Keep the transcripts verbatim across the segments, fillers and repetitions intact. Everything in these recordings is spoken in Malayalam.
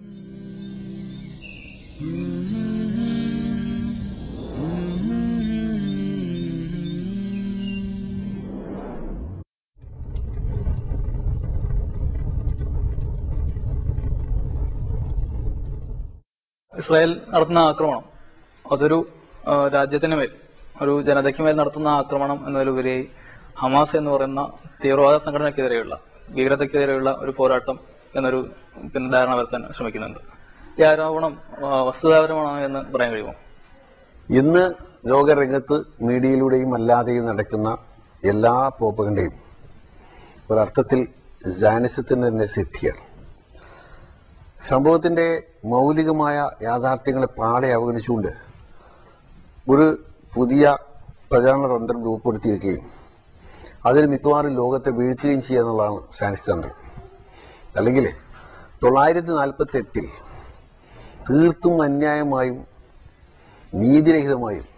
ഇസ്രായേൽ നടത്തുന്ന ആക്രമണം അതൊരു രാജ്യത്തിന് മേൽ, ഒരു ജനതയ്ക്ക് മേൽ നടത്തുന്ന ആക്രമണം എന്നതിലുപരിയായി ഹമാസ് എന്ന് പറയുന്ന തീവ്രവാദ സംഘടനയ്ക്കെതിരെയുള്ള, ഭീകരതയ്ക്കെതിരെയുള്ള ഒരു പോരാട്ടം എന്നൊരു പിന്നെ ധാരണ വരുത്താൻ ശ്രമിക്കുന്നുണ്ട്. ഈ ആരോപണം വസ്തുതാപരമാണോ എന്ന് പറയാൻ കഴിയുമോ? ഇന്ന് ലോകരംഗത്ത് മീഡിയയിലൂടെയും അല്ലാതെയും നടക്കുന്ന എല്ലാ പോപ്പകന്റെയും ഒരർത്ഥത്തിൽ സയനിസത്തിന് തന്നെ സിദ്ധിയാണ്. സംഭവത്തിന്റെ മൗലികമായ യാഥാർത്ഥ്യങ്ങളെ പാടെ അവഗണിച്ചുകൊണ്ട് ഒരു പുതിയ പ്രചാരണ തന്ത്രം രൂപപ്പെടുത്തിയിരിക്കുകയും അതിന് മിക്കവാറും ലോകത്തെ വീഴ്ത്തുകയും ചെയ്യുക എന്നുള്ളതാണ് സയൻസ് തന്ത്രം. അല്ലെങ്കിൽ തൊള്ളായിരത്തി നാൽപ്പത്തി എട്ടിൽ തീർത്തും അന്യായമായും നീതിരഹിതമായും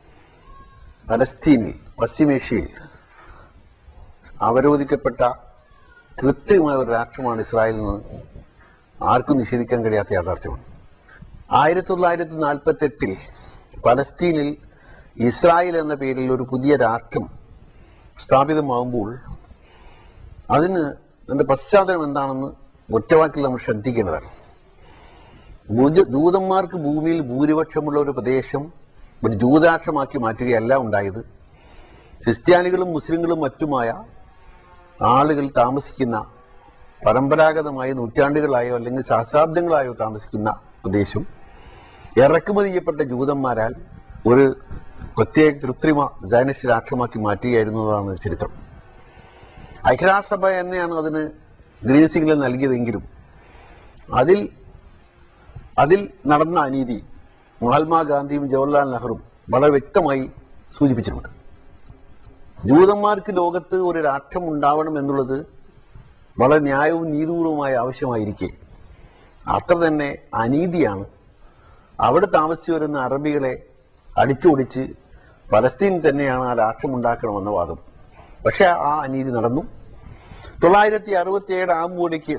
പലസ്തീനിൽ, പശ്ചിമേഷ്യയിൽ അവരോധിക്കപ്പെട്ട കൃത്യമായ ഒരു രാഷ്ട്രമാണ് ഇസ്രായേൽ എന്ന് ആർക്കും നിഷേധിക്കാൻ കഴിയാത്ത യാഥാർത്ഥ്യമാണ്. ആയിരത്തി തൊള്ളായിരത്തി നാൽപ്പത്തി എട്ടിൽ പലസ്തീനിൽ ഇസ്രായേൽ എന്ന പേരിൽ ഒരു പുതിയ രാഷ്ട്രം സ്ഥാപിതമാകുമ്പോൾ അതിന് അതിന്റെ പശ്ചാത്തലം എന്താണെന്ന് ഒറ്റവാക്കിൽ നമ്മൾ ശ്രദ്ധിക്കേണ്ടതാണ്. ജൂതന്മാർക്ക് ഭൂമിയിൽ ഭൂരിപക്ഷമുള്ള ഒരു പ്രദേശം ഒരു ജൂതരാഷ്ട്രമാക്കി മാറ്റുകയല്ല ഉണ്ടായത്. ക്രിസ്ത്യാനികളും മുസ്ലിങ്ങളും മറ്റുമായ ആളുകൾ താമസിക്കുന്ന, പരമ്പരാഗതമായി നൂറ്റാണ്ടുകളായോ അല്ലെങ്കിൽ സഹസ്രാബ്ദങ്ങളായോ താമസിക്കുന്ന പ്രദേശം ഇറക്കുമതി ചെയ്യപ്പെട്ട ജൂതന്മാരാൽ ഒരു പ്രത്യേക കൃത്രിമ സയനിസ്റ്റ് രാഷ്ട്രമാക്കി മാറ്റുകയായിരുന്നതാണ് ചരിത്രം. ഐക്യരാഷ്ട്രസഭ എന്നെയാണ് അതിന് ഗ്രീൻ സിഗ്നൽ നൽകിയതെങ്കിലും അതിൽ അതിൽ നടന്ന അനീതി മഹാത്മാഗാന്ധിയും ജവഹർലാൽ നെഹ്റുവും വളരെ വ്യക്തമായി സൂചിപ്പിച്ചിട്ടുണ്ട്. ജൂതന്മാർക്ക് ലോകത്ത് ഒരു രാഷ്ട്രം ഉണ്ടാവണം എന്നുള്ളത് വളരെ ന്യായവും നീതിപൂർവമായ ആവശ്യമായിരിക്കെ അത്ര തന്നെ അനീതിയാണ് അവിടെ താമസിച്ചു വരുന്ന അറബികളെ അടിച്ചോടിച്ച് പലസ്തീൻ തന്നെയാണ് ആ രാഷ്ട്രം ഉണ്ടാക്കണമെന്ന വാദം. പക്ഷെ ആ അനീതി നടന്നു. തൊള്ളായിരത്തി അറുപത്തി ഏഴ് ആകുമ്പോഴേക്ക്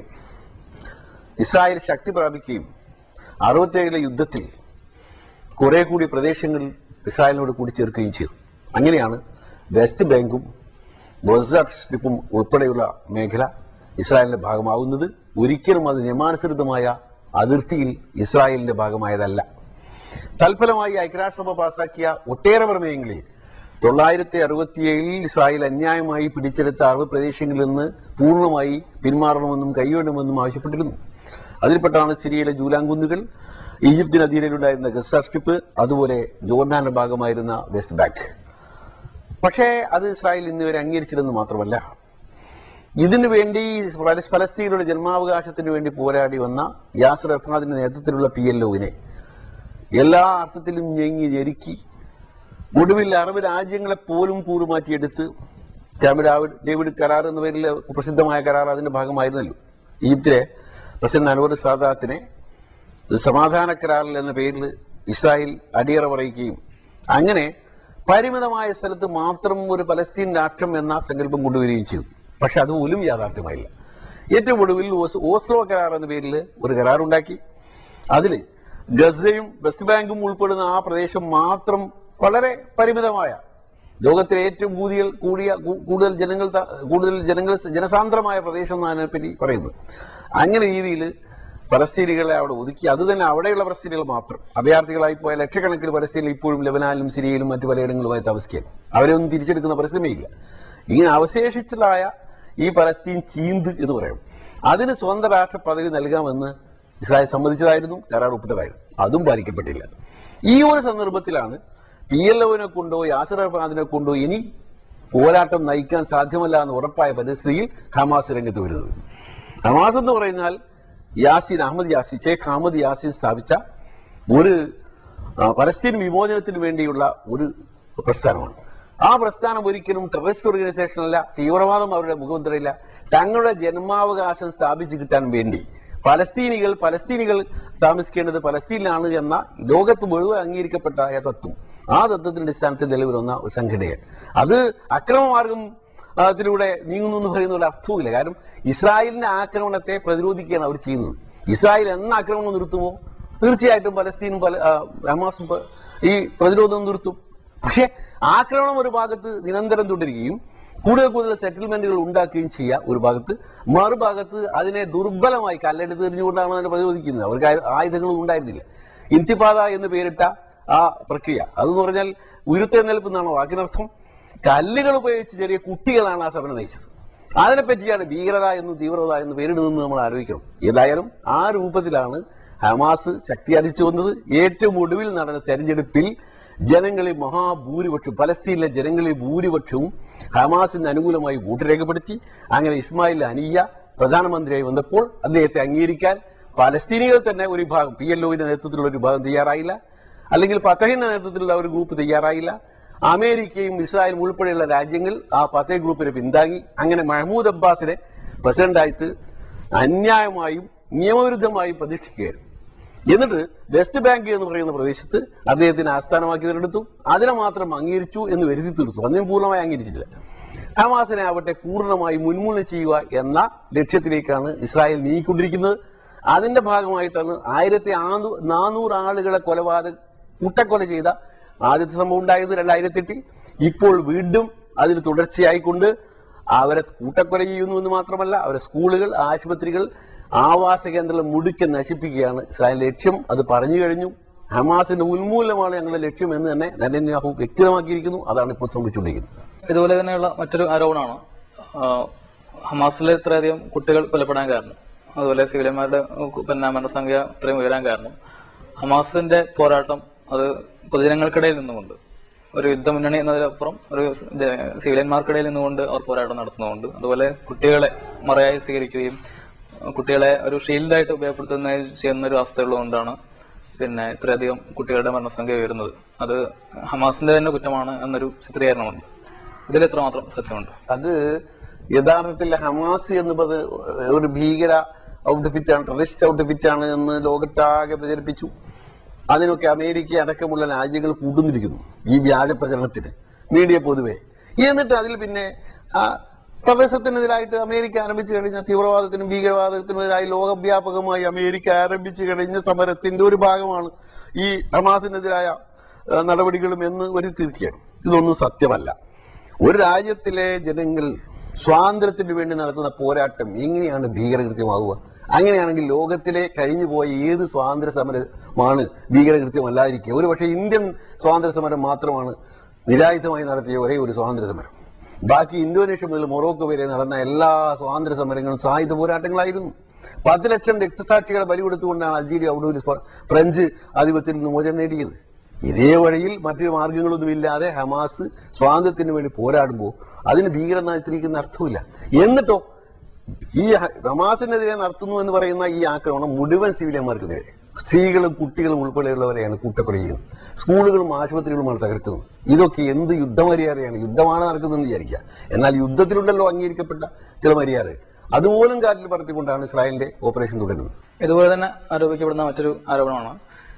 ഇസ്രായേൽ ശക്തി പ്രാപിക്കുകയും അറുപത്തിയേഴിലെ യുദ്ധത്തിൽ കുറെ കൂടി പ്രദേശങ്ങൾ ഇസ്രായേലിനോട് കൂടിച്ചേർക്കുകയും ചെയ്തു. അങ്ങനെയാണ് വെസ്റ്റ് ബാങ്കും ഗസ സ്ട്രിപ്പും ഉൾപ്പെടെയുള്ള മേഖല ഇസ്രായേലിന്റെ ഭാഗമാവുന്നത്. ഒരിക്കലും അത് നിയമാനുസൃതമായ അതിർത്തിയിൽ ഇസ്രായേലിന്റെ ഭാഗമായതല്ല. തൽഫലമായി ഐക്യരാഷ്ട്രസഭ പാസാക്കിയ ഒട്ടേറെ പ്രമേയങ്ങളിൽ തൊള്ളായിരത്തി അറുപത്തിയേഴിൽ ഇസ്രായേൽ അന്യായമായി പിടിച്ചെടുത്ത അറബ് പ്രദേശങ്ങളിൽ നിന്ന് പൂർണ്ണമായി പിന്മാറണമെന്നും കൈവിടണമെന്നും ആവശ്യപ്പെട്ടിരുന്നു. അതിൽപ്പെട്ടാണ് സിറിയയിലെ ജൂലാൻ കുന്നുകൾ, ഈജിപ്തിന് അധീനയിലുണ്ടായിരുന്ന ഗസ സ്ട്രിപ്പ്, അതുപോലെ ജോർഡാന്റെ ഭാഗമായിരുന്ന വെസ്റ്റ് ബാങ്ക്. പക്ഷേ അത് ഇസ്രായേൽ ഇന്നുവരെ അംഗീകരിച്ചില്ലെന്ന് മാത്രമല്ല, ഇതിനു വേണ്ടി ഫലസ്തീനയുടെ ജന്മാവകാശത്തിന് വേണ്ടി പോരാടി വന്ന യാസർ അറഫാത്തിന്റെ നേതൃത്വത്തിലുള്ള പി എൽ ഒവിനെ എല്ലാ അർത്ഥത്തിലും ഞെങ്ങി ഞെരുക്കി ഒടുവിൽ അറബ് രാജ്യങ്ങളെ പോലും കൂറുമാറ്റിയെടുത്ത് ക്യാമ്പ് ഡേവിഡ് കരാർ എന്ന പേരിൽ പ്രസിദ്ധമായ കരാർ അതിന്റെ ഭാഗമായിരുന്നല്ലോ. ഈജിപ്തിലെ പ്രസിഡന്റ് അൻവർ സാദാത്തിനെ സമാധാന കരാറിൽ എന്ന പേരിൽ ഇസ്രായേൽ അടിയറ പറയിക്കുകയും അങ്ങനെ പരിമിതമായ സ്ഥലത്ത് മാത്രം ഒരു പലസ്തീൻ രാഷ്ട്രം എന്ന സങ്കല്പം കൊണ്ടുവരികയും ചെയ്തു. പക്ഷെ അതുപോലും യാഥാർത്ഥ്യമായില്ല. ഏറ്റവും ഒടുവിൽ ഓസ്ലോ കരാർ എന്ന പേരിൽ ഒരു കരാറുണ്ടാക്കി. അതിൽ ഗസയും വെസ്റ്റ് ബാങ്കും ഉൾപ്പെടുന്ന ആ പ്രദേശം മാത്രം വളരെ പരിമിതമായ, ലോകത്തിലെ ഏറ്റവും കൂടിയ കൂടിയ കൂടുതൽ ജനങ്ങൾ കൂടുതൽ ജനങ്ങൾ ജനസാന്ദ്രമായ പ്രദേശം എന്നാണ് അതിനെപ്പറ്റി പറയുന്നത്. അങ്ങനെ രീതിയിൽ പലസ്തീനികളെ അവിടെ ഒതുക്കി. അത് തന്നെ അവിടെയുള്ള പലസ്തീനികൾ മാത്രം അഭയാർത്ഥികളായി പോയ ലക്ഷക്കണക്കിന് പലസ്തീനിൽ ഇപ്പോഴും ലെബനാനിലും സിറിയയിലും മറ്റു പലയിടങ്ങളുമായി താമസിക്കുകയാണ്. അവരെ ഒന്നും തിരിച്ചെടുക്കുന്ന പരിശ്രമമില്ല. ഇങ്ങനെ അവശേഷിച്ചതായ ഈ പലസ്തീൻ ചീന്ത് എന്ന് പറയും. അതിന് സ്വന്തം രാഷ്ട്ര പദവി നൽകാമെന്ന് ഇസ്രായേൽ സമ്മതിച്ചതായിരുന്നു, കരാർ ഒപ്പിട്ടതായിരുന്നു. അതും പാലിക്കപ്പെട്ടില്ല. ഈ ഒരു സന്ദർഭത്തിലാണ് പി എൽ ഒവിനെ കൊണ്ടോ യാസർ അറഫാത്തിനെ കൊണ്ടോ ഇനി പോരാട്ടം നയിക്കാൻ സാധ്യമല്ല എന്ന് ഉറപ്പായ പരിസ്ഥിതിയിൽ ഹമാസ് രംഗത്ത് വരുന്നത്. ഹമാസ് എന്ന് പറയുന്നാൽ യാസിൻ അഹമ്മദ് യാസിൻ ഷെയ്ഖ് അഹമ്മദ് യാസിൻ സ്ഥാപിച്ച ഒരു പലസ്തീൻ വിമോചനത്തിന് വേണ്ടിയുള്ള ഒരു പ്രസ്ഥാനമാണ്. ആ പ്രസ്ഥാനം ഒരിക്കലും ടെററിസ്റ്റ് ഓർഗനൈസേഷൻ അല്ല, തീവ്രവാദം അവരുടെ മുഖമുദ്രയില്ല. തങ്ങളുടെ ജന്മാവകാശം സ്ഥാപിച്ചു കിട്ടാൻ വേണ്ടി പലസ്തീനികൾ പലസ്തീനികൾ താമസിക്കേണ്ടത് പലസ്തീനിലാണ് എന്ന ലോകത്ത് മുഴുവൻ അംഗീകരിക്കപ്പെട്ട തത്വം, ആ തത്വത്തിന്റെ അടിസ്ഥാനത്തിൽ നിലവിൽ വന്ന ഒരു സംഘടനയാണ്. അത് അക്രമമാർഗം ത്തിലൂടെ നീങ്ങുന്നു എന്ന് പറയുന്ന ഒരു അർത്ഥവുമില്ല. കാരണം ഇസ്രായേലിന്റെ ആക്രമണത്തെ പ്രതിരോധിക്കുകയാണ് അവർ ചെയ്യുന്നത്. ഇസ്രായേൽ എന്ന ആക്രമണം നിർത്തുമോ? തീർച്ചയായിട്ടും പലസ്തീനും പല ഹമാസും ഈ പ്രതിരോധം നിർത്തും. പക്ഷെ ആക്രമണം ഒരു ഭാഗത്ത് നിരന്തരം തുടരുകയും കൂടുതൽ കൂടുതൽ സെറ്റിൽമെന്റുകൾ ഉണ്ടാക്കുകയും ചെയ്യുക ഒരു ഭാഗത്ത്, മറുഭാഗത്ത് അതിനെ ദുർബലമായി കല്ലെടുത്ത് എറിഞ്ഞുകൊണ്ടാണ് അതിനെ പ്രതിരോധിക്കുന്നത്. അവർക്ക് ആയുധങ്ങളും ഉണ്ടായിരുന്നില്ല. ഇന്തിഫാദ എന്ന് പേരിട്ട ആ പ്രക്രിയ അതെന്ന് പറഞ്ഞാൽ ഉയർത്തെഴുന്നേൽപ്പ് എന്നാണ് വാക്കിനർത്ഥം. കല്ലുകൾ ഉപയോഗിച്ച് ചെറിയ കുട്ടികളാണ് ആ സമരം നയിച്ചത്. അതിനെപ്പറ്റിയാണ് ഭീകരത എന്നും തീവ്രത എന്ന് പേരിടുന്നത് നമ്മൾ ആലോചിക്കണം. ഏതായാലും ആ രൂപത്തിലാണ് ഹമാസ് ശക്തിയാർജിച്ചു വന്നത്. ഏറ്റവും ഒടുവിൽ നടന്ന തെരഞ്ഞെടുപ്പിൽ ജനങ്ങളിൽ മഹാഭൂരിപക്ഷം, പലസ്തീനിലെ ജനങ്ങളിൽ ഭൂരിപക്ഷവും ഹമാസിന് അനുകൂലമായി വോട്ട് രേഖപ്പെടുത്തി. അങ്ങനെ ഇസ്മായിൽ ഹനിയ പ്രധാനമന്ത്രിയായി വന്നപ്പോൾ അദ്ദേഹത്തെ അംഗീകരിക്കാൻ പലസ്തീനികൾ തന്നെ ഒരു വിഭാഗം, പി എൽ ഒവിന്റെ നേതൃത്വത്തിലുള്ള ഒരു വിഭാഗം തയ്യാറായില്ല, അല്ലെങ്കിൽ ഫത്തഹിന്റെ നേതൃത്വത്തിലുള്ള ഒരു ഗ്രൂപ്പ് തയ്യാറായില്ല. അമേരിക്കയും ഇസ്രായേലും ഉൾപ്പെടെയുള്ള രാജ്യങ്ങൾ ആ ഫത്തഹ് ഗ്രൂപ്പിനെ പിന്താങ്ങി. അങ്ങനെ മഹ്മൂദ് അബ്ബാസിനെ പ്രസിഡന്റായിട്ട് അന്യായമായും നിയമവിരുദ്ധമായും പ്രതിഷ്ഠിക്കുകയായിരുന്നു. എന്നിട്ട് വെസ്റ്റ് ബാങ്ക് എന്ന് പറയുന്ന പ്രദേശത്ത് അദ്ദേഹത്തിന് ആസ്ഥാനമാക്കി തിരഞ്ഞെടുത്തു. അതിനെ മാത്രം അംഗീകരിച്ചു എന്ന് വരുത്തി തീർത്തു. അതിനും പൂർണ്ണമായി അംഗീകരിച്ചില്ല. ഹമാസിനെ ആവട്ടെ പൂർണ്ണമായി മുൻമൂലം ചെയ്യുക എന്ന ലക്ഷ്യത്തിലേക്കാണ് ഇസ്രായേൽ നീങ്ങിക്കൊണ്ടിരിക്കുന്നത്. അതിന്റെ ഭാഗമായിട്ടാണ് ആയിരത്തി നാനൂറ് ആളുകളെ കൊലപാതക കൂട്ടക്കൊല ചെയ്ത ആദ്യത്തെ സംഭവം ഉണ്ടായത് രണ്ടായിരത്തി എട്ടിൽ. ഇപ്പോൾ വീണ്ടും അതിന് തുടർച്ചയായിക്കൊണ്ട് അവരെ കൂട്ടക്കൊല ചെയ്യുന്നു എന്ന് മാത്രമല്ല, അവരെ സ്കൂളുകൾ, ആശുപത്രികൾ, ആവാസ കേന്ദ്രങ്ങൾ മുടുക്കി നശിപ്പിക്കുകയാണ് ഇസ്രായേൽ ലക്ഷ്യം. അത് പറഞ്ഞു കഴിഞ്ഞു. ഹമാസിന്റെ ഉന്മൂലനമാണ് ഞങ്ങളുടെ ലക്ഷ്യം എന്ന് തന്നെ നെതന്യാഹു വ്യക്തമാക്കിയിരിക്കുന്നു. അതാണ് ഇപ്പോൾ സംഭവിച്ചുകൊണ്ടിരിക്കുന്നത്. ഇതുപോലെ തന്നെയുള്ള മറ്റൊരു ആരോപണമാണ് ഹമാസിലെ ഇത്രയധികം കുട്ടികൾ കൊല്ലപ്പെടാൻ കാരണം, അതുപോലെ സിവിലിയന്മാരുടെ പിന്നെ മരണസംഖ്യ ഇത്രയും ഉയരാൻ കാരണം ഹമാസിന്റെ പോരാട്ടം അത് പൊതുജനങ്ങൾക്കിടയിൽ നിന്നുകൊണ്ട്, ഒരു യുദ്ധമുന്നണി എന്നതിനപ്പുറം ഒരു സിവിലിയന്മാർക്കിടയിൽ നിന്നുകൊണ്ട് അവർ പോരാട്ടം നടത്തുന്നതുകൊണ്ട്, അതുപോലെ കുട്ടികളെ മറയായി സ്വീകരിക്കുകയും കുട്ടികളെ ഒരു ഷീൽഡായിട്ട് ഉപയോഗപ്പെടുത്തുന്ന ചെയ്യുന്ന ഒരു അവസ്ഥയുള്ളതുകൊണ്ടാണ് പിന്നെ ഇത്രയധികം കുട്ടികളുടെ മരണസംഖ്യ ഉയരുന്നത്. അത് ഹമാസിന്റെ തന്നെ കുറ്റമാണ് എന്നൊരു ചിത്രീകരണമുണ്ട്. ഇതിൽ എത്രമാത്രം സത്യമുണ്ട്? അത് യഥാർത്ഥത്തിൽ ഹമാസ് എന്നത് ഒരു ഭീകര ഔട്ട്ഫിറ്റാണ്, ടെററിസ്റ്റ് ഔട്ട്ഫിറ്റാണ് എന്ന് ലോകത്താകെ പ്രചരിപ്പിച്ചു. അതിനൊക്കെ അമേരിക്ക അടക്കമുള്ള രാജ്യങ്ങൾ കൂട്ടുന്നിരിക്കുന്നു ഈ വ്യാജ പ്രചരണത്തിന്, മീഡിയ പൊതുവെ. എന്നിട്ട് അതിൽ പിന്നെ പ്രദേശത്തിനെതിരായിട്ട് അമേരിക്ക ആരംഭിച്ചു കഴിഞ്ഞ തീവ്രവാദത്തിനും ഭീകരവാദത്തിനുമെതിരായി ലോകവ്യാപകമായി അമേരിക്ക ആരംഭിച്ചു കഴിഞ്ഞ സമരത്തിന്റെ ഒരു ഭാഗമാണ് ഈ ഹമാസിനെതിരായ നടപടികളും എന്ന് ഒരു തീർച്ചയാണ്. ഇതൊന്നും സത്യമല്ല. ഒരു രാജ്യത്തിലെ ജനങ്ങൾ സ്വാതന്ത്ര്യത്തിന് വേണ്ടി നടത്തുന്ന പോരാട്ടം എങ്ങനെയാണ് ഭീകരകൃത്യമാവുക? അങ്ങനെയാണെങ്കിൽ ലോകത്തിലെ കഴിഞ്ഞു പോയ ഏത് സ്വാതന്ത്ര്യ സമരമാണ് ഭീകരകൃത്യമല്ലാതിരിക്കുക? ഒരു പക്ഷേ ഇന്ത്യൻ സ്വാതന്ത്ര്യ സമരം മാത്രമാണ് നിരായുധമായി നടത്തിയ ഒരേ ഒരു സ്വാതന്ത്ര്യ സമരം. ബാക്കി ഇന്തോനേഷ്യ മുതൽ മൊറോക്കോ വരെ നടന്ന എല്ലാ സ്വാതന്ത്ര്യ സമരങ്ങളും സായുധ പോരാട്ടങ്ങളായിരുന്നു. പത്ത് ലക്ഷം രക്തസാക്ഷികളെ ബലി കൊടുത്തുകൊണ്ടാണ് അൾജീരിയ അവിടെ ഒരു ഫ്രഞ്ച് ആധിപത്യത്തിൽ നിന്ന് മോചനം നേടിയത്. ഇതേ വഴിയിൽ മറ്റു മാർഗങ്ങളൊന്നുമില്ലാതെ ഹമാസ് സ്വാതന്ത്ര്യത്തിന് വേണ്ടി പോരാടുമ്പോൾ അതിന് ഭീകരത ചിത്രീകരിക്കുന്ന അർത്ഥമില്ല. എന്നിട്ടോ ഈ ഹമാസിനെതിരെ നടത്തുന്നു എന്ന് പറയുന്ന ഈ ആക്രമണം മുഴുവൻ സിവിലിയന്മാർക്കെതിരെ, സ്ത്രീകളും കുട്ടികളും ഉൾപ്പെടെയുള്ളവരെയാണ് കൂട്ടക്കൊല ചെയ്യുന്നത്. സ്കൂളുകളും ആശുപത്രികളുമാണ് തകർക്കുന്നത്. ഇതൊക്കെ എന്ത് യുദ്ധമര്യാദയാണ്? യുദ്ധമാണ് നടക്കുന്നതെന്ന് വിചാരിക്കുക. എന്നാൽ യുദ്ധത്തിലുണ്ടല്ലോ അംഗീകരിക്കപ്പെട്ട ചില മര്യാദ, അതുപോലും കാറ്റിൽ പറത്തിക്കൊണ്ടാണ് ഇസ്രായേലിന്റെ ഓപ്പറേഷൻ തുടരുന്നത്. ഇതുപോലെ തന്നെ ആരോപിക്കപ്പെടുന്ന മറ്റൊരു ആരോപണമാണ്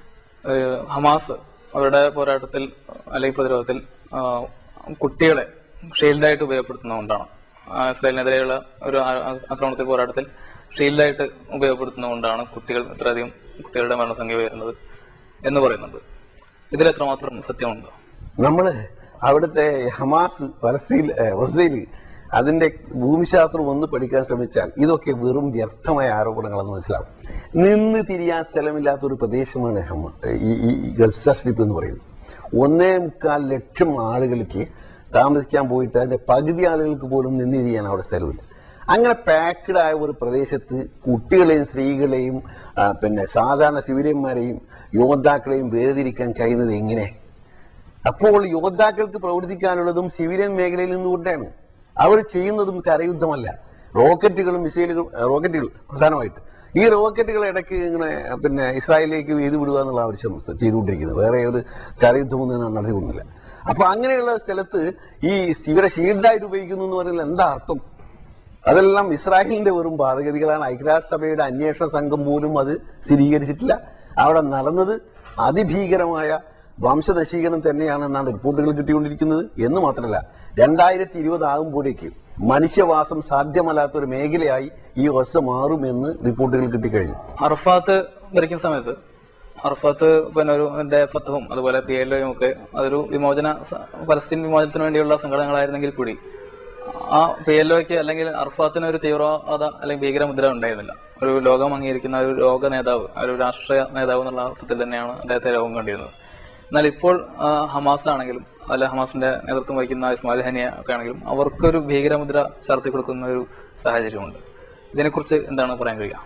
ഹമാസ് അവരുടെ പോരാട്ടത്തിൽ അല്ലെങ്കിൽ പ്രതിരോധത്തിൽ കുട്ടികളെ ഷീൽഡായിട്ട് ഉപയോഗപ്പെടുത്തുന്നതുകൊണ്ടാണ്, ഇസ്രായേലിനെതിരെയുള്ള ഒരു ആക്രമണത്തിൽ പോരാട്ടത്തിൽ ഷീൽഡായിട്ട് ഉപയോഗപ്പെടുത്തുന്നതുകൊണ്ടാണ് കുട്ടികൾ ഇത്രയധികം കുട്ടികളുടെ മരണസംഖ്യ ഉയരുന്നത് എന്ന് പറയുന്നുണ്ട്. ഇതിൽ എത്രമാത്രം സത്യമുണ്ട്? നമ്മള് അവിടുത്തെ ഹമാസ് പലസ്തീൻ ഇസ്രായേൽ അതിന്റെ ഭൂമിശാസ്ത്രം ഒന്ന് പഠിക്കാൻ ശ്രമിച്ചാൽ ഇതൊക്കെ വെറും വ്യർത്ഥമായ ആരോപണങ്ങളെന്ന് മനസ്സിലാവും. നിന്ന് തിരിയാൻ സ്ഥലമില്ലാത്ത ഒരു പ്രദേശമാണ് ഈ ഗസ സ്ട്രിപ്പ് എന്ന് പറയുന്നത്. ഒന്നേ മുക്കാൽ ലക്ഷം ആളുകൾക്ക് താമസിക്കാൻ പോയിട്ട് അതിന്റെ പകുതി ആളുകൾക്ക് പോലും നിന്ന് തിരിയാൻ അവിടെ സ്ഥലമില്ല. അങ്ങനെ പാക്ഡ് ആയ ഒരു പ്രദേശത്ത് കുട്ടികളെയും സ്ത്രീകളെയും പിന്നെ സാധാരണ സിവിലിയന്മാരെയും യോദ്ധാക്കളെയും വേർതിരിക്കാൻ കഴിയുന്നത് എങ്ങനെ? അപ്പോൾ യോദ്ധാക്കൾക്ക് പ്രവർത്തിക്കാനുള്ളതും സിവിലിയൻ മേഖലയിൽ നിന്നുകൊണ്ടാണ്. അവർ ചെയ്യുന്നതും കരയുദ്ധമല്ല, റോക്കറ്റുകളും മിസൈലുകളും, റോക്കറ്റുകൾ പ്രധാനമായിട്ട്. ഈ റോക്കറ്റുകൾ ഇടയ്ക്ക് ഇങ്ങനെ പിന്നെ ഇസ്രായേലിലേക്ക് എഴുതി വിടുക എന്നുള്ള ആവശ്യം ചെയ്തുകൊണ്ടിരിക്കുന്നത്. വേറെ ഒരു കരയുദ്ധമൊന്നും നടത്തിക്കൊണ്ടില്ല. അപ്പൊ അങ്ങനെയുള്ള സ്ഥലത്ത് ഈ ഇവരെ ഷീൽഡായിട്ട് ഉപയോഗിക്കുന്നു എന്ന് പറയുന്നത് എന്താ അർത്ഥം? അതെല്ലാം ഇസ്രായേലിന്റെ വെറും ബാധഗതികളാണ്. ഐക്യരാഷ്ട്രസഭയുടെ അന്വേഷണ സംഘം പോലും അത് സ്ഥിരീകരിച്ചിട്ടില്ല. അവിടെ നടന്നത് അതിഭീകരമായ വംശനശീകരണം തന്നെയാണെന്നാണ് റിപ്പോർട്ടുകൾ കിട്ടിക്കൊണ്ടിരിക്കുന്നത്. എന്ന് മാത്രമല്ല, രണ്ടായിരത്തി ഇരുപത് ആകുമ്പോഴേക്ക് മനുഷ്യവാസം സാധ്യമല്ലാത്ത ഒരു മേഖലയായി ഈ ഒസ മാറുമെന്ന് റിപ്പോർട്ടുകൾ കിട്ടിക്കഴിഞ്ഞു. അറഫാത്ത് ഭരിക്കുന്ന സമയത്ത് അറഫാത്ത് പിന്നെ ഒരു എന്റെ ഫത്തഹും അതുപോലെ പി എൽ ഒയും ഒക്കെ അതൊരു വിമോചന പലസ്തീൻ വിമോചനത്തിന് വേണ്ടിയുള്ള സംഘടനകളായിരുന്നെങ്കിൽ കൂടി ആ പി എൽ ഒക്ക് അല്ലെങ്കിൽ അറഫാത്തിന് ഒരു തീവ്രവാദ അല്ലെങ്കിൽ ഭീകരമുദ്ര ഉണ്ടായിരുന്നില്ല. ഒരു ലോകം അംഗീകരിക്കുന്ന ഒരു ലോക നേതാവ്, ഒരു രാഷ്ട്രീയ നേതാവ് എന്നുള്ള അർത്ഥത്തിൽ തന്നെയാണ് അദ്ദേഹത്തെ ലോകം കണ്ടിരുന്നത്. എന്നാൽ ഇപ്പോൾ ഹമാസ് ആണെങ്കിലും അല്ല ഹമാസിന്റെ നേതൃത്വം വഹിക്കുന്ന ഇസ്മായിൽ ഹനിയ ഒക്കെ ആണെങ്കിലും അവർക്കൊരു ഭീകരമുദ്ര ചാർത്തി കൊടുക്കുന്ന ഒരു സാഹചര്യമുണ്ട്. ഇതിനെക്കുറിച്ച് എന്താണ് പറയാൻ കഴിയുക?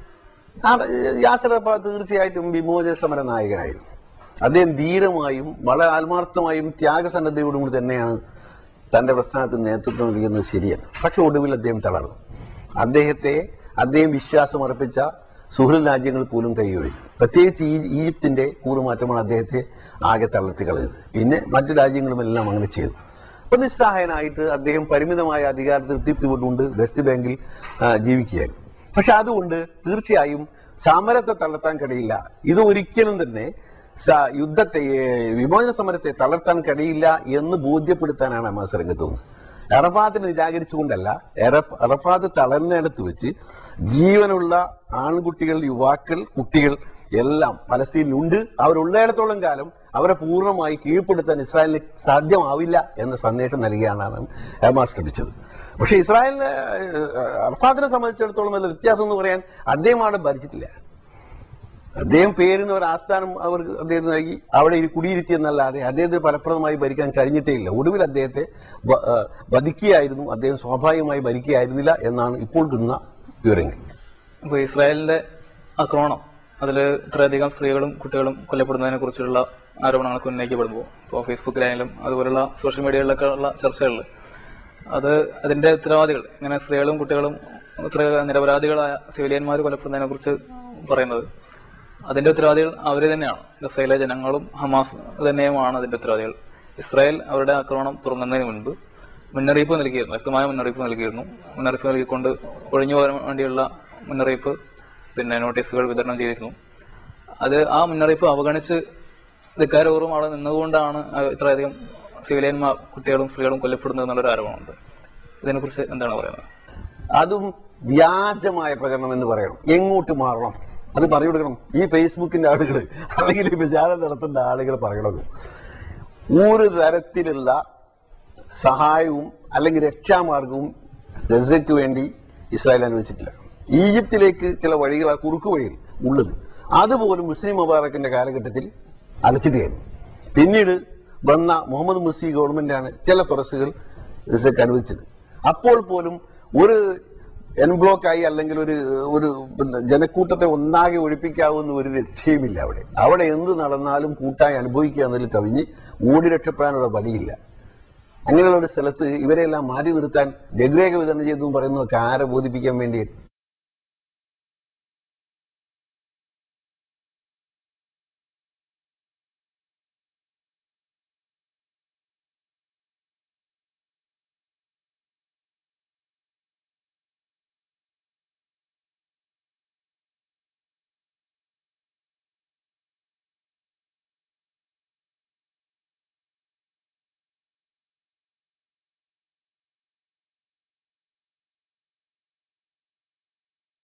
യാസർ അറഫാത്ത് തീർച്ചയായിട്ടും വിമോചന സമര നായകനായിരുന്നു. അദ്ദേഹം ധീരമായും വളരെ ആത്മാർത്ഥമായും ത്യാഗസന്നദ്ധയോടും കൂടി തന്നെയാണ് തന്റെ പ്രസ്ഥാനത്തിന് നേതൃത്വം നൽകുന്നത് ശരിയാണ്. പക്ഷെ ഒടുവിൽ അദ്ദേഹം തളർന്നു. അദ്ദേഹത്തെ അദ്ദേഹം വിശ്വാസം അർപ്പിച്ച സുഹൃത്ത് രാജ്യങ്ങൾ പോലും കൈയൊഴിഞ്ഞു. പ്രത്യേകിച്ച് ഈ ഈജിപ്തിന്റെ കൂറുമാറ്റമാണ് അദ്ദേഹത്തെ ആകെ തളർത്തി കളഞ്ഞത്. പിന്നെ മറ്റു രാജ്യങ്ങളുമെല്ലാം അങ്ങനെ ചെയ്തു. അപ്പൊ നിസ്സഹായനായിട്ട് അദ്ദേഹം പരിമിതമായ അധികാരത്തിൽ തൃപ്തിപ്പെട്ടുകൊണ്ട് വെസ്റ്റ് ബാങ്കിൽ ജീവിക്കുകയായിരുന്നു. പക്ഷെ അതുകൊണ്ട് തീർച്ചയായും സമരത്തെ തളർത്താൻ കഴിയില്ല. ഇത് ഒരിക്കലും തന്നെ യുദ്ധത്തെ വിമോചന സമരത്തെ തളർത്താൻ കഴിയില്ല എന്ന് ബോധ്യപ്പെടുത്താനാണ് ഹമാസ് രംഗത്ത് വന്നത്. അറഫാത്തിനെ നിരാകരിച്ചുകൊണ്ടല്ല, അറഫാത്ത് തളർന്നിടത്ത് വെച്ച് ജീവനുള്ള ആൺകുട്ടികൾ, യുവാക്കൾ, കുട്ടികൾ എല്ലാം പലസ്തീനിലുണ്ട്. അവരുള്ളിടത്തോളം കാലം അവരെ പൂർണ്ണമായി കീഴ്പ്പെടുത്താൻ ഇസ്രായേലിന് സാധ്യമാവില്ല എന്ന സന്ദേശം നൽകിയാണ് ഹമാസ് ശ്രമിച്ചത്. പക്ഷെ ഇസ്രായേലിന് അറഫാത്തിനെ സംബന്ധിച്ചിടത്തോളം വല്ല വ്യത്യാസം എന്ന് പറയാൻ അദ്ദേഹം അവിടെ ഭരിച്ചിട്ടില്ല. അദ്ദേഹം പേരുന്ന ഒരു ആസ്ഥാനം അവർ അദ്ദേഹത്തിന് നൽകി, അവിടെ കുടിയിരുത്തി എന്നല്ലാതെ അദ്ദേഹത്തിന് ഫലപ്രദമായി ഭരിക്കാൻ കഴിഞ്ഞിട്ടേ ഇല്ല. ഒടുവിൽ അദ്ദേഹത്തെ വധിക്കുകയായിരുന്നു. അദ്ദേഹം സ്വാഭാവികമായി ഭരിക്കുകയായിരുന്നില്ല എന്നാണ് ഇപ്പോൾ കിട്ടുന്ന വിവരങ്ങൾ. ഇപ്പൊ ഇസ്രായേലിന്റെ ആക്രമണം അതിൽ ഇത്രയധികം സ്ത്രീകളും കുട്ടികളും കൊല്ലപ്പെടുന്നതിനെ കുറിച്ചുള്ള ആരോപണങ്ങളൊക്കെ ഉന്നയിക്കപ്പെടുമ്പോൾ ഇപ്പോൾ ഫേസ്ബുക്കിലായാലും അതുപോലുള്ള സോഷ്യൽ മീഡിയകളിലൊക്കെ ഉള്ള ചർച്ചകളിൽ അത് അതിന്റെ ഉത്തരവാദികൾ ഇങ്ങനെ സ്ത്രീകളും കുട്ടികളും ഇത്ര നിരപരാധികളായ സിവിലിയന്മാർ കൊല്ലപ്പെടുന്നതിനെ കുറിച്ച് പറയുന്നത് അതിന്റെ ഉത്തരവാദികൾ അവര് തന്നെയാണ്. ഗസയിലെ ജനങ്ങളും ഹമാസ് തന്നെയുമാണ് അതിന്റെ ഉത്തരവാദികൾ. ഇസ്രായേൽ അവരുടെ ആക്രമണം തുടങ്ങുന്നതിന് മുൻപ് മുന്നറിയിപ്പ് നൽകിയിരുന്നു, വ്യക്തമായ മുന്നറിയിപ്പ് നൽകിയിരുന്നു. മുന്നറിയിപ്പ് നൽകിക്കൊണ്ട് ഒഴിഞ്ഞു പോകാൻ വേണ്ടിയുള്ള മുന്നറിയിപ്പ് പിന്നെ നോട്ടീസുകൾ വിതരണം ചെയ്തിരുന്നു. അത് ആ മുന്നറിയിപ്പ് അവഗണിച്ച് ധിക്കാരപൂർവ്വം അവിടെ നിന്നുകൊണ്ടാണ് ഇത്രയധികം സിവിലിയന്മാർ കുട്ടികളും സ്ത്രീകളും കൊല്ലപ്പെടുന്നത് എന്നുള്ളൊരു ആരോപണമുണ്ട്. ഇതിനെക്കുറിച്ച് എന്താണ് പറയുന്നത്? അതും വ്യാജമായ പ്രചരണം എന്ന് പറയണം. എങ്ങോട്ട് മാറണം അത് പറഞ്ഞു കൊടുക്കണം. ഈ ഫേസ്ബുക്കിന്റെ ആളുകൾ അല്ലെങ്കിൽ ഈ വിചാരം നടത്തുന്ന ആളുകൾ പറയണത് ഒരു തരത്തിലുള്ള സഹായവും അല്ലെങ്കിൽ രക്ഷാമാർഗവും ഗസയ്ക്ക് വേണ്ടി ഇസ്രായേൽ അനുവദിച്ചിട്ടില്ല. ഈജിപ്തിലേക്ക് ചില വഴികൾ, ആ കുറുക്കു വഴികൾ ഉള്ളത് അതുപോലും മുസ്ലിം മുബാറക്കിന്റെ കാലഘട്ടത്തിൽ അലച്ചിടുകയായിരുന്നു. പിന്നീട് വന്ന മുഹമ്മദ് മുർസി ഗവൺമെന്റാണ് ചില തുറസുകൾ ഗസയ്ക്ക് അനുവദിച്ചത്. അപ്പോൾ പോലും ഒരു എൻബ്ലോക്കായി അല്ലെങ്കിൽ ഒരു ഒരു ജനക്കൂട്ടത്തെ ഒന്നാകെ ഒഴിപ്പിക്കാവുന്ന ഒരു രക്ഷയുമില്ല. അവിടെ അവിടെ എന്ത് നടന്നാലും കൂട്ടായി അനുഭവിക്കുക എന്നതിൽ കവിഞ്ഞ് ഓടി രക്ഷപ്പെടാനുള്ള വഴിയില്ല. അങ്ങനെയുള്ള ഒരു സ്ഥലത്ത് ഇവരെല്ലാം മാറ്റി നിർത്താൻ ലഘുരേഖ വിതരണം ചെയ്തു പറയുന്നതൊക്കെ ആരെ ബോധിപ്പിക്കാൻ വേണ്ടിയിട്ട്?